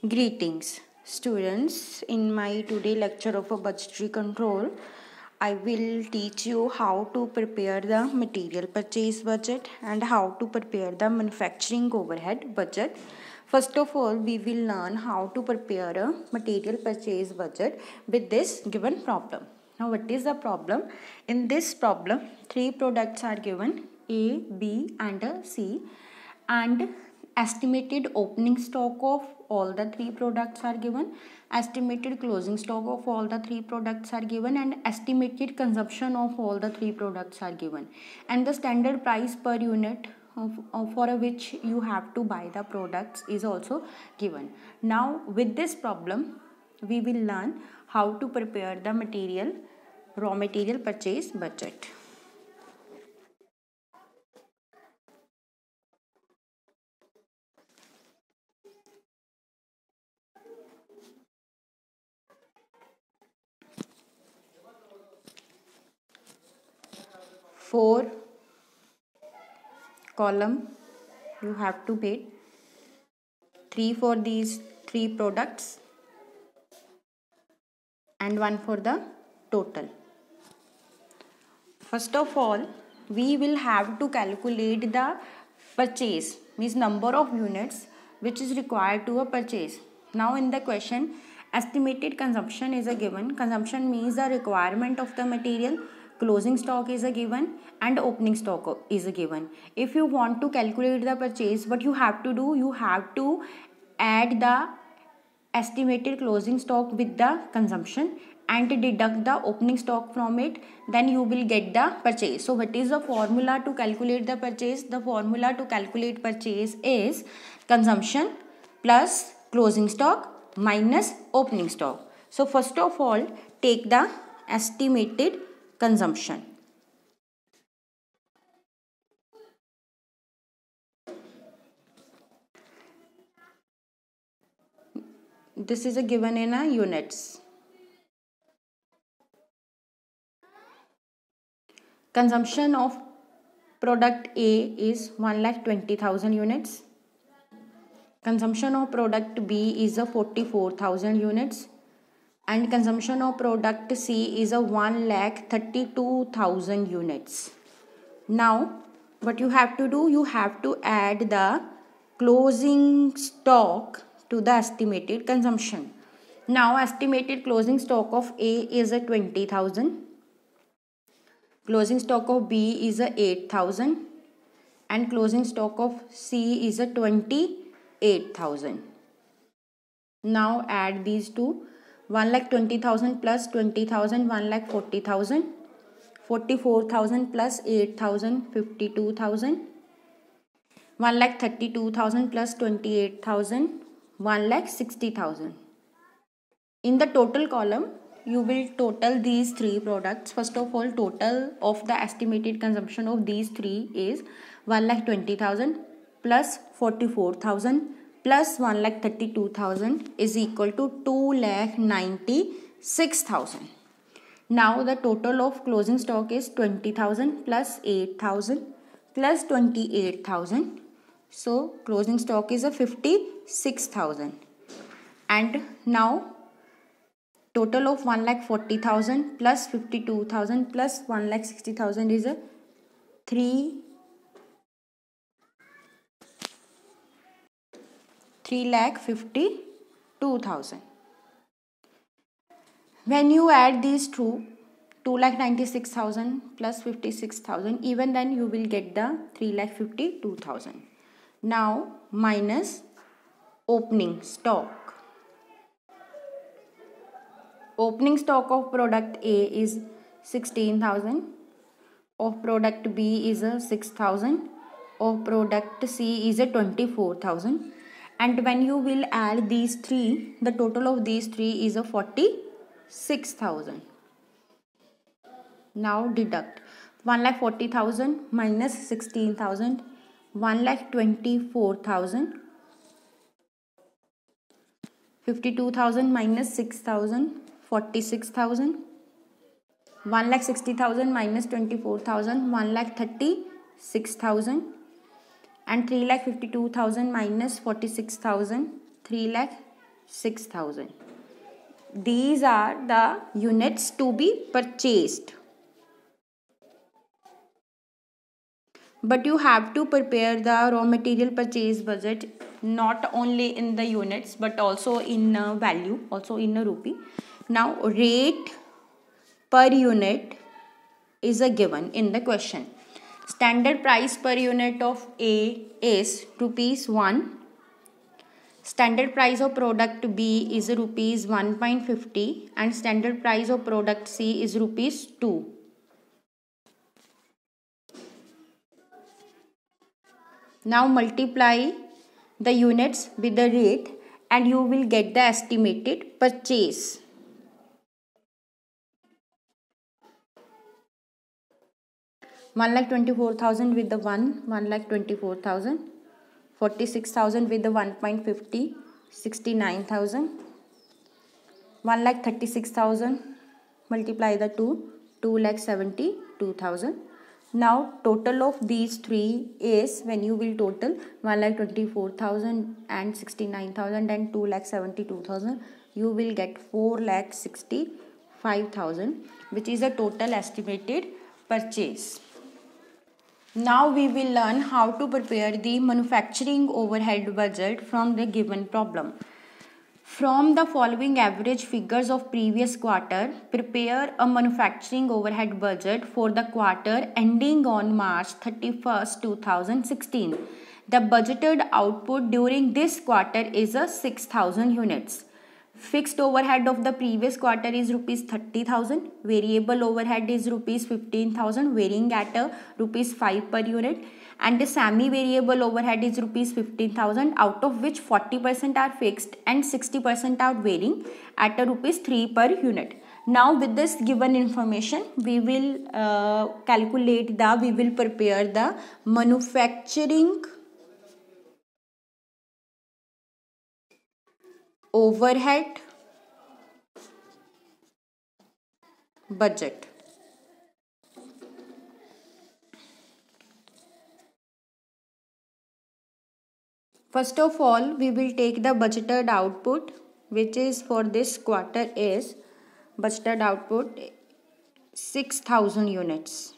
Greetings, students. In my today lecture of a budgetary control, I will teach you how to prepare the material purchase budget and how to prepare the manufacturing overhead budget. First of all, we will learn how to prepare a material purchase budget with this given problem. Now, what is the problem? In this problem, three products are given: A, B, and C, and estimated opening stock of all the three products are given, estimated closing stock of all the three products are given, and estimated consumption of all the three products are given, and the standard price per unit for which you have to buy the products is also given. Now with this problem we will learn how to prepare the raw material purchase budget. For column you have to pay 3 for these three products and 1 for the total. First of all, we will have to calculate the purchase, means number of units which is required to a purchase. Now in the question, estimated consumption is a given. Consumption means the requirement of the material. Closing stock is a given and opening stock is a given. If you want to calculate the purchase, what you have to do, you have to add the estimated closing stock with the consumption and deduct the opening stock from it, then you will get the purchase. So what is the formula to calculate the purchase? The formula to calculate purchase is consumption plus closing stock minus opening stock. So first of all, take the estimated consumption. This is a given in a units. Consumption of product A is 1,20,000 units. Consumption of product B is a 44,000 units. And consumption of product C is a 1,32,000 units. Now, what you have to do, you have to add the closing stock to the estimated consumption. Now, estimated closing stock of A is a 20,000. Closing stock of B is a 8,000 and closing stock of C is a 28,000. Now add these two. 1,20,000 plus 20,000, 1,40,000. 44,000 plus 8,000, 52,000. 1,32,000 plus 28,000, 1,60,000. In the total column, you will total these three products. First of all, total of the estimated consumption of these three is 1,20,000 plus 44,000 plus 1,32,000 is equal to 2,96,000. Now the total of closing stock is 20,000 plus 8,000 plus 28,000. So closing stock is a 56,000. And now total of 1,40,000 plus 52,000 plus 1,60,000 is a 3,52,000. When you add these two, 2,96,000 plus 56,000, even then you will get the 3,52,000. Now minus opening stock. Opening stock of product A is 16,000, of product B is a 6,000, of product C is a 24,000, and when you will add these three, the total of these three is a 46,000. Now deduct 1,40,000 minus 16,000, 1,24,000, 52,000 minus 6,000, 46,000, 1,60,000 minus 24,000, 1,36,000, and 3,52,000 minus 46,000, 6,000. These are the units to be purchased. But you have to prepare the raw material purchase budget not only in the units but also in value, also in a rupee. Now rate per unit is a given in the question. Standard price per unit of A is rupees 1. Standard price of product B is rupees 1.50 and standard price of product C is rupees 2. Now multiply the units with the rate and you will get the estimated purchase. One lakh 24,000 with the 1,24,000, 46,000 with the 1.50, 69,000, 1,36,000, multiply the 2,72,000. Now total of these three is, when you will total 1,24,000 and 69,000 and 2,72,000, you will get 4,65,000, which is a total estimated purchase. Now we will learn how to prepare the manufacturing overhead budget from the given problem. From the following average figures of previous quarter, prepare a manufacturing overhead budget for the quarter ending on March 31st, 2016. The budgeted output during this quarter is 6,000 units. Fixed overhead of the previous quarter is rupees 30,000. Variable overhead is rupees 15,000, varying at rupees 5 per unit. And the semi-variable overhead is rupees 15,000, out of which 40% are fixed and 60% are varying at rupees 3 per unit. Now with this given information, we will we will prepare the manufacturing overhead budget. First of all, we will take the budgeted output, which is for this quarter is budgeted output 6,000 units.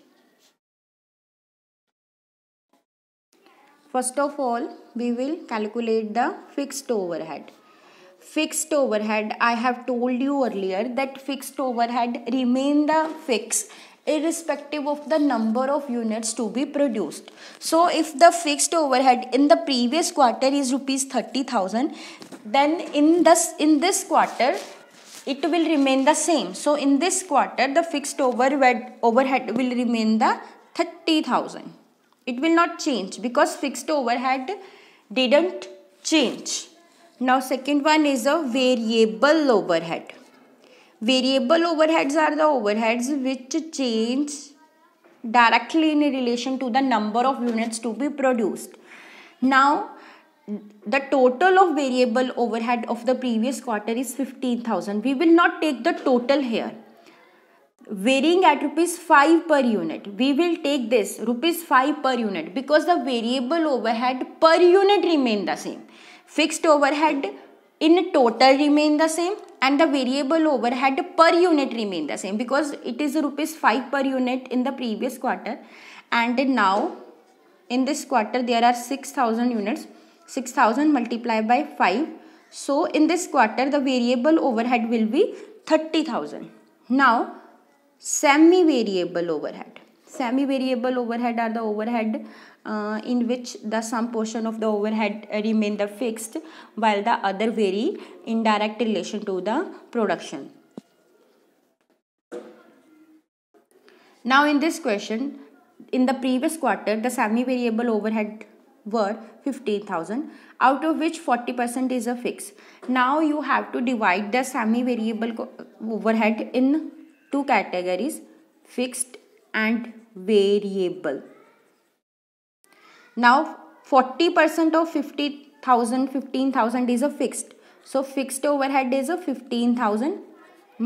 First of all, we will calculate the fixed overhead. Fixed overhead, I have told you earlier that fixed overhead remain the fixed irrespective of the number of units to be produced. So if the fixed overhead in the previous quarter is rupees 30,000, then in this quarter it will remain the same. So in this quarter the fixed overhead will remain the 30,000. It will not change because fixed overhead didn't change. Now second one is a variable overhead. Variable overheads are the overheads which change directly in relation to the number of units to be produced. Now the total of variable overhead of the previous quarter is 15,000. We will not take the total here. Varying at rupees 5 per unit, we will take this rupees 5 per unit because the variable overhead per unit remain the same. Fixed overhead in total remain the same and the variable overhead per unit remain the same because it is rupees 5 per unit in the previous quarter, and now in this quarter there are 6,000 units. 6,000 multiplied by 5. So in this quarter the variable overhead will be 30,000. Now semi-variable overhead. Semi-variable overhead are the overhead in which the some portion of the overhead remain the fixed while the other vary in direct relation to the production. Now in this question, in the previous quarter the semi-variable overhead were 15,000, out of which 40% is a fix. Now you have to divide the semi-variable overhead in two categories, fixed and variable. Now 40% of 15,000 is a fixed. So fixed overhead is a 15,000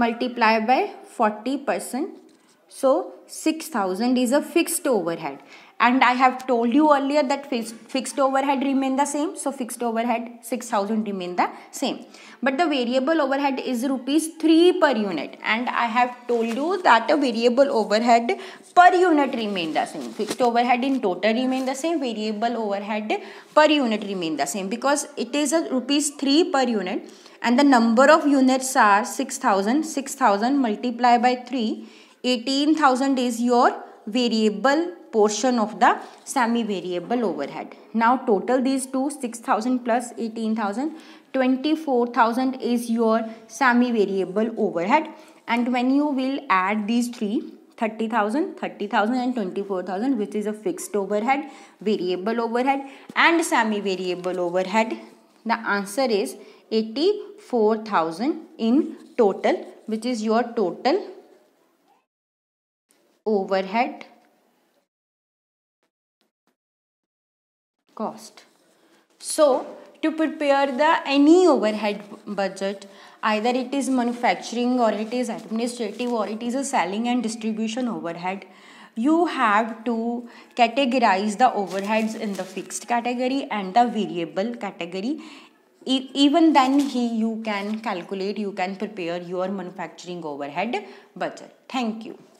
multiplied by 40%. So 6,000 is a fixed overhead. and I have told you earlier that fixed overhead remain the same, so fixed overhead 6,000 remain the same, but the variable overhead is rupees 3 per unit, and I have told you that a variable overhead per unit remain the same. Fixed overhead in total remain the same, variable overhead per unit remain the same, because it is a rupees 3 per unit and the number of units are 6,000. 6,000 multiplied by 3, 18,000 is your variable portion of the semi-variable overhead. Now total these two, 6,000 plus 18,000, 24,000 is your semi-variable overhead, and when you will add these three, 30,000, 30,000 and 24,000, which is a fixed overhead, variable overhead and semi-variable overhead, the answer is 84,000 in total, which is your total overhead cost. So to prepare the any overhead budget, either it is manufacturing or it is administrative or it is a selling and distribution overhead, you have to categorize the overheads in the fixed category and the variable category. Even then you can calculate, you can prepare your manufacturing overhead budget. Thank you.